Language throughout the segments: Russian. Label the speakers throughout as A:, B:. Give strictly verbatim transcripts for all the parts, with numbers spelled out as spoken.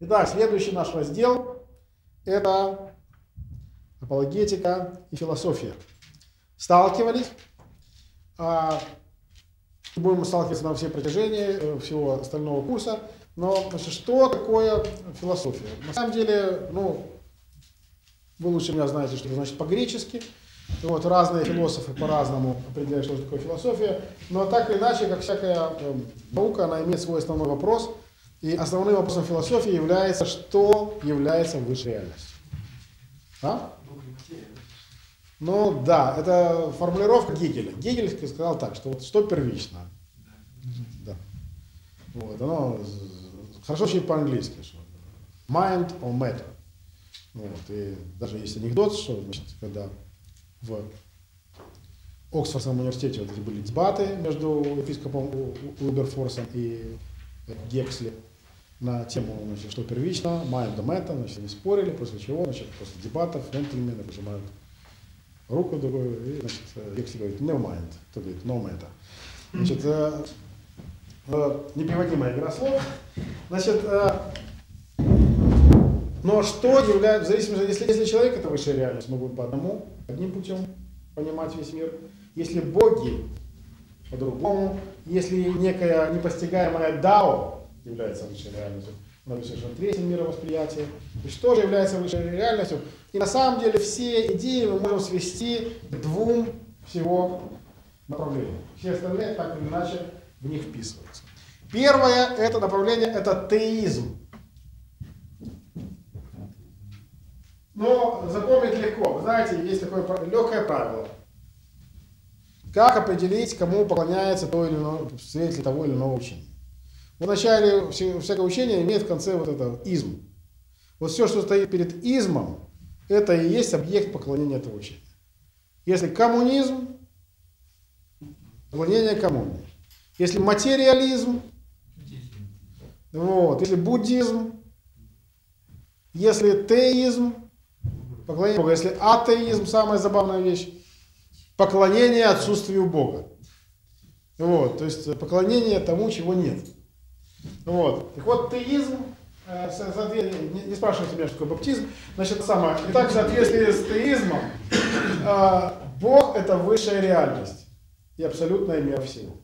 A: Итак, следующий наш раздел – это апологетика и философия. Сталкивались, а, будем сталкиваться на все протяжении всего остального курса, но значит, что такое философия? На самом деле, ну, вы лучше меня знаете, что это значит по-гречески. Вот, разные философы по-разному определяют, что такое философия, но так или иначе, как всякая э, наука, она имеет свой основной вопрос. И основным вопросом философии является, что является высшей реальностью. А? Ну да, это формулировка Гегеля. Гегель сказал так, что вот что первично. Да. Вот, оно хорошо звучит по-английски, что mind or matter. Вот, и даже есть анекдот, что значит, когда в Оксфордском университете вот эти были дебаты между епископом Уилберфорсом и Гексли на тему, значит, что первично, mind or matter, значит, они спорили, после чего, значит, после дебатов джентльмены пожимают руку другую, и, значит, Гексли говорит, no mind, кто говорит, no matter. Значит, э, э, непереводимая игра слов. Значит, э, но что является, в зависимости, если, если человек это высшая реальность, мы будем по одному, одним путем понимать весь мир. Если боги, по-другому. Если некая непостигаемая дао является высшей реальностью, но совершенно третьим мировосприятием, то есть тоже является высшей реальностью. И на самом деле все идеи мы можем свести к двум всего направлениям. Все остальные так или иначе в них вписываются. Первое это направление это теизм. Но запомнить легко. Вы знаете, есть такое легкое правило. Как определить, кому поклоняется то или иное, свидетель того или иного учения? В начале всякое учение имеет в конце вот это изм. Вот все, что стоит перед измом, это и есть объект поклонения этого учения. Если коммунизм, поклонение коммуне. Если материализм, вот, если буддизм, если теизм, поклонение Богу. Если атеизм, самая забавная вещь, поклонение отсутствию Бога. Вот, то есть поклонение тому, чего нет. Вот. Так вот, теизм, э, не, не спрашивайте меня, что такое баптизм, значит, это самое. Итак, в соответствии с теизмом, э, Бог это высшая реальность и абсолютная мера всего.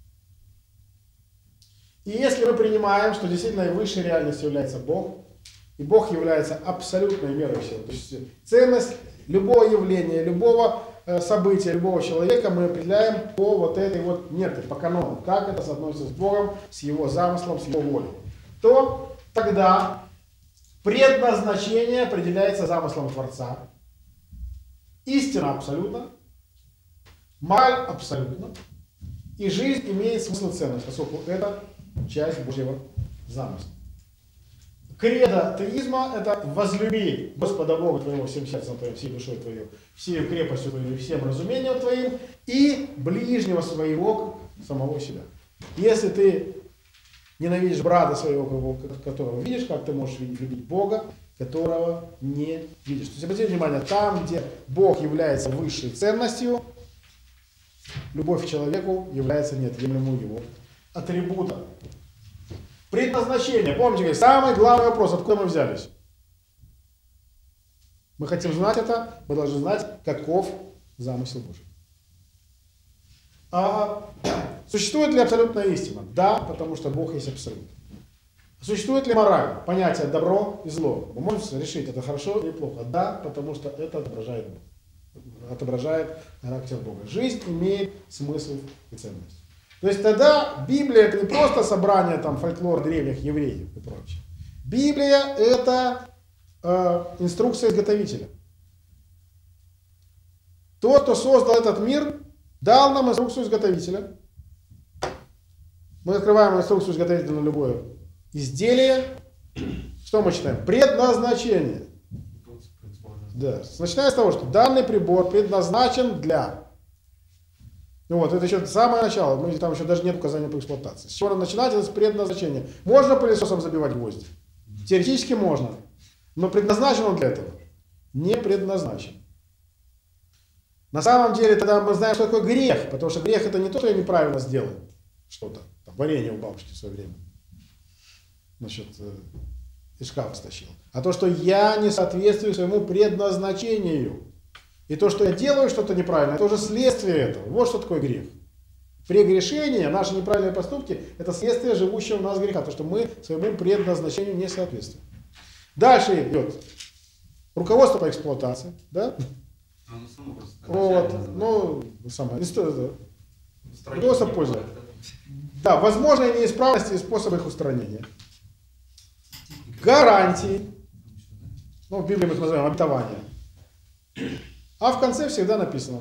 A: И если мы принимаем, что действительно высшей реальностью является Бог, и Бог является абсолютной мерой всего. То есть ценность любого явления, любого э, события, любого человека мы определяем по вот этой вот мерке, по канону, как это соотносится с Богом, с Его замыслом, с Его волей. То тогда предназначение определяется замыслом Творца. Истина абсолютно, мораль абсолютно, и жизнь имеет смысл и ценность, поскольку это часть Божьего замысла. Кредо теизма – это возлюби Господа Бога твоего всем сердцем твоим, всей душой твоей, всей крепостью твоей, всем разумением твоим и ближнего своего самого себя. Если ты ненавидишь брата своего, которого видишь, как ты можешь любить Бога, которого не видишь. То есть обратите внимание, там, где Бог является высшей ценностью, любовь к человеку является неотъемлемым его атрибутом. Предназначение. Помните, самый главный вопрос, откуда мы взялись? Мы хотим знать это, мы должны знать, каков замысел Божий. А существует ли абсолютная истина? Да, потому что Бог есть абсолют. Существует ли мораль? Понятие добро и зло. Мы можем решить, это хорошо или плохо? Да, потому что это отображает Бог. Отображает характер Бога. Жизнь имеет смысл и ценность. То есть тогда Библия это не просто собрание там фольклора древних евреев и прочее. Библия это э, инструкция изготовителя. Тот, кто создал этот мир, дал нам инструкцию изготовителя. Мы открываем инструкцию изготовителя на любое изделие. Что мы читаем? Предназначение. Да. Начиная с того, что данный прибор предназначен для... Ну вот, это еще самое начало, мы, там еще даже нет указания по эксплуатации. С чего надо начинать? Это с предназначения. Можно пылесосом забивать гвозди? Теоретически можно. Но предназначен он для этого? Не предназначен. На самом деле, тогда мы знаем, что такое грех. Потому что грех это не то, что я неправильно сделал что-то. Варенье у бабушки в свое время. Значит, из шкафа стащил, а то, что я не соответствую своему предназначению. И то, что я делаю что-то неправильно, это уже следствие этого. Вот что такое грех. Прегрешение, наши неправильные поступки, это следствие живущего в нас греха, то, что мы своему предназначению не соответствуем. Дальше идет руководство по эксплуатации, да? Вот, ну, самое, руководство пользы. Да, возможные неисправности и способы их устранения. Гарантии, ну, в Библии мы их называем обетование. А в конце всегда написано,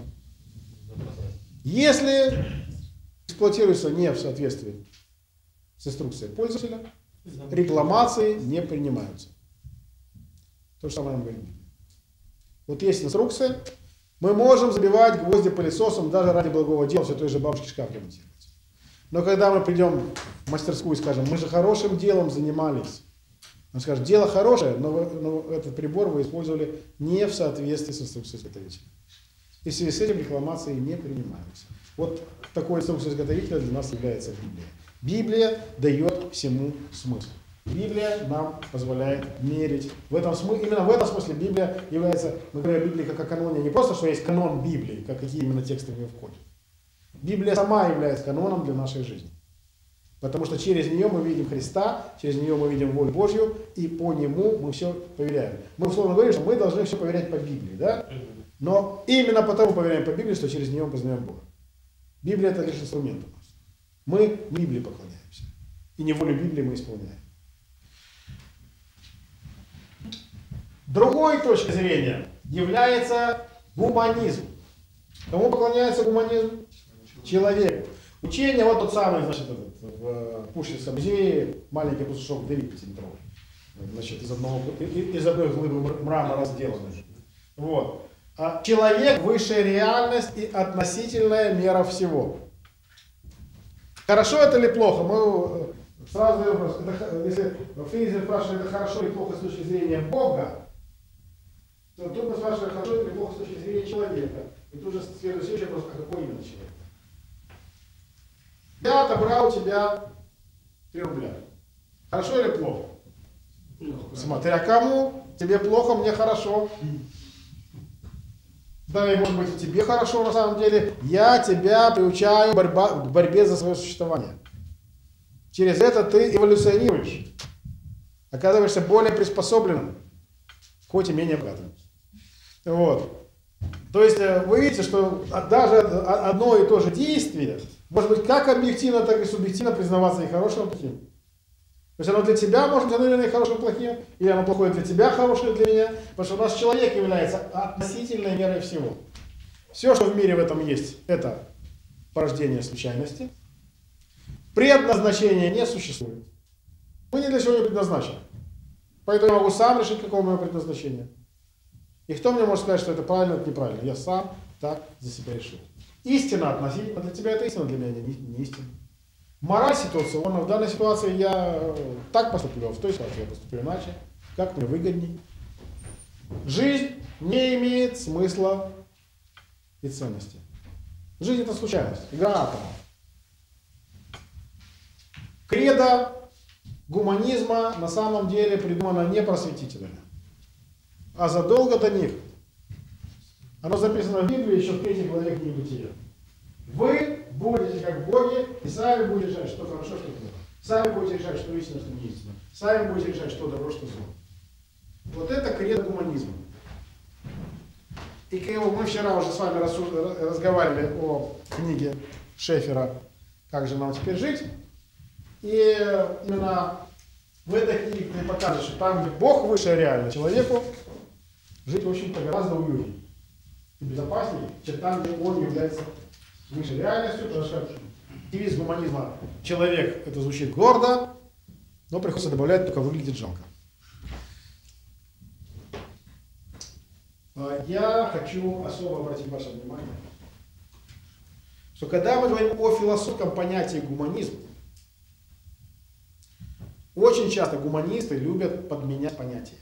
A: если эксплуатируется не в соответствии с инструкцией пользователя, рекламации не принимаются. То же самое мы говорим. Вот есть инструкция, мы можем забивать гвозди пылесосом даже ради благого дела, все той же бабушке шкаф ремонтировать. Но когда мы придем в мастерскую и скажем, мы же хорошим делом занимались, он скажет, дело хорошее, но, вы, но этот прибор вы использовали не в соответствии с инструкцией изготовителя. И в связи с этим рекламации не принимаются. Вот такой инструкцией изготовителя для нас является Библия. Библия дает всему смысл. Библия нам позволяет мерить. В этом смысле, именно в этом смысле Библия является, мы говорим о Библии как о каноне, не просто, что есть канон Библии, как какие именно тексты в нее входят. Библия сама является каноном для нашей жизни. Потому что через нее мы видим Христа, через нее мы видим волю Божью, и по нему мы все проверяем. Мы условно говорим, что мы должны все проверять по Библии, да? Но именно потому проверяем по Библии, что через нее мы познаем Бога. Библия это лишь инструмент у нас. Мы Библии поклоняемся. И не волю Библии мы исполняем. Другой точкой зрения является гуманизм. Кому поклоняется гуманизм? Человеку. Учение, вот тот самый, значит, этот, в Пушкинском музее, маленький пастушок Давид пятиметровый. Значит, из, одного, из одной глыбы мрамора сделанный. Вот. А человек – высшая реальность и относительная мера всего. Хорошо это или плохо? Мы сразу вопрос. Это, если Фрейзер спрашивает, это хорошо или плохо с точки зрения Бога, то тут мы спрашиваем, хорошо или плохо с точки зрения человека. И тут же следующий вопрос, а какой именно человек? Я отобрал у тебя три рубля. Хорошо или плохо? Плохо. Смотря кому, тебе плохо, мне хорошо. Да, и может быть тебе хорошо на самом деле. Я тебя приучаю к, борьба, к борьбе за свое существование. Через это ты эволюционируешь. Оказываешься более приспособленным, хоть и менее богатым. Вот. То есть вы видите, что даже одно и то же действие может быть как объективно, так и субъективно признаваться и хорошим, и плохим. То есть оно для тебя может быть наверное, хорошим, и плохим, или оно плохое для тебя, хорошее для меня, потому что у нас человек является относительной мерой всего. Все, что в мире в этом есть, это порождение случайности. Предназначения не существует. Мы ни для чего не предназначены. Поэтому я могу сам решить, какое мое предназначение. И кто мне может сказать, что это правильно, это неправильно? Я сам так за себя решил. Истина относительно, для тебя это истина, для меня не, не истина. Мораль ситуационна. В данной ситуации я так поступлю, а в той ситуации я поступлю иначе. Как мне выгодней. Жизнь не имеет смысла и ценности. Жизнь это случайность, игра атома. Кредо гуманизма на самом деле придумано не просветителями, а задолго до них. Оно записано в Библии еще в третьей главе книги Бытия. Вы будете как боги и сами будете решать, что хорошо, что плохо. Сами будете решать, что истина, что не истина. Сами будете решать, что добро, что зло. Вот это кредо гуманизма. И мы вчера уже с вами разговаривали о книге Шефера «Как же нам теперь жить?». И именно в этой книге ты покажешь, что там, где Бог высшая реальность, человеку жить, в общем-то, гораздо уютнее и безопаснее, чем там, где он является высшей реальностью, потому что девиз гуманизма «человек» это звучит гордо, но приходится добавлять, только выглядит жалко. Я хочу особо обратить ваше внимание, что когда мы говорим о философском понятии гуманизм, очень часто гуманисты любят подменять понятия.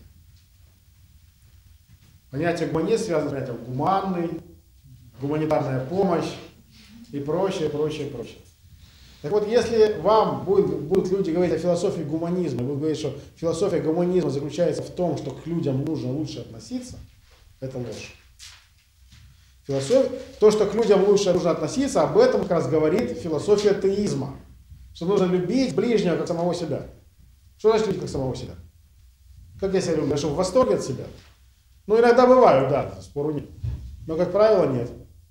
A: Понятие гуманизм связано с понятием гуманный, гуманитарная помощь и прочее, прочее, прочее. Так вот, если вам будет, будут люди говорить о философии гуманизма, будут говорить, что философия гуманизма заключается в том, что к людям нужно лучше относиться, это ложь. Философия, то, что к людям лучше нужно относиться, об этом как раз говорит философия теизма. Что нужно любить ближнего как самого себя. Что значит любить как самого себя? Как я себя люблю? Я что, в восторге от себя? Ну, иногда бываю, да, спору нет. Но, как правило, нет.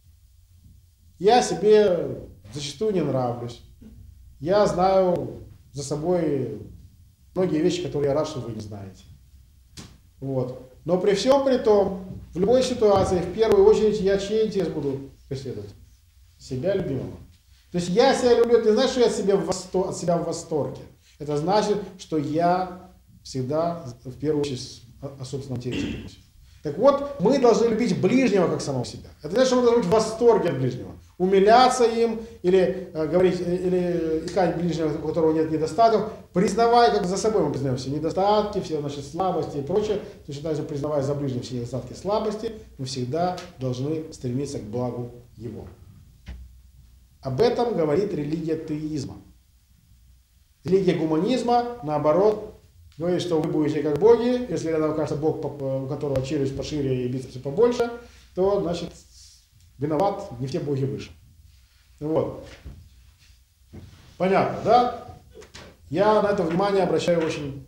A: Я себе зачастую не нравлюсь. Я знаю за собой многие вещи, которые я рад, что вы не знаете. Вот. Но при всем при том, в любой ситуации, в первую очередь, я чей интерес буду преследовать? Себя любимого. То есть я себя люблю, это не значит, что я себе в восто... от себя в восторге. Это значит, что я всегда, в первую очередь, о собственном интересе думаю. Так вот, мы должны любить ближнего как самого себя. Это значит, что мы должны быть в восторге от ближнего. Умиляться им, или э, говорить, или искать ближнего, у которого нет недостатков, признавая, как за собой мы признаем все недостатки, все наши слабости и прочее, точно так же признавая за ближним все недостатки и слабости, мы всегда должны стремиться к благу его. Об этом говорит религия теизма. Религия гуманизма, наоборот, говорит, что вы будете как боги, если рядом окажется бог, у которого челюсть пошире и бицепсы побольше, то, значит, виноват, не все боги выше. Вот. Понятно, да? Я на это внимание обращаю очень...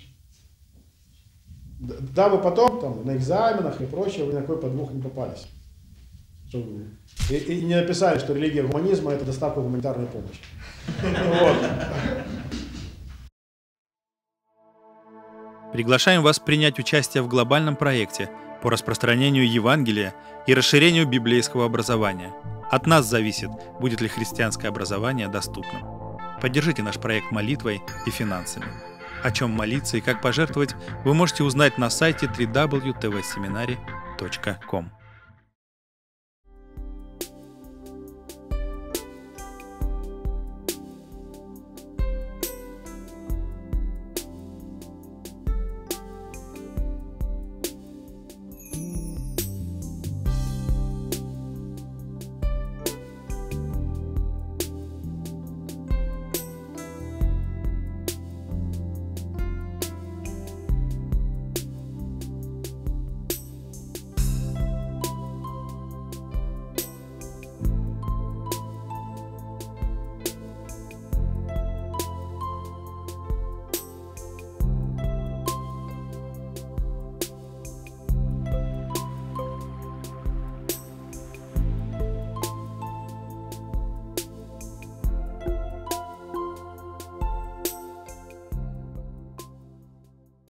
A: Дабы потом там, на экзаменах и прочее вы на какой подвох не попались. Чтобы... И, и не написали, что религия гуманизма – это доставка гуманитарной помощи. Вот.
B: Приглашаем вас принять участие в глобальном проекте по распространению Евангелия и расширению библейского образования. От нас зависит, будет ли христианское образование доступным. Поддержите наш проект молитвой и финансами. О чем молиться и как пожертвовать, вы можете узнать на сайте дабл ю дабл ю дабл ю точка ти ви семинари точка ком.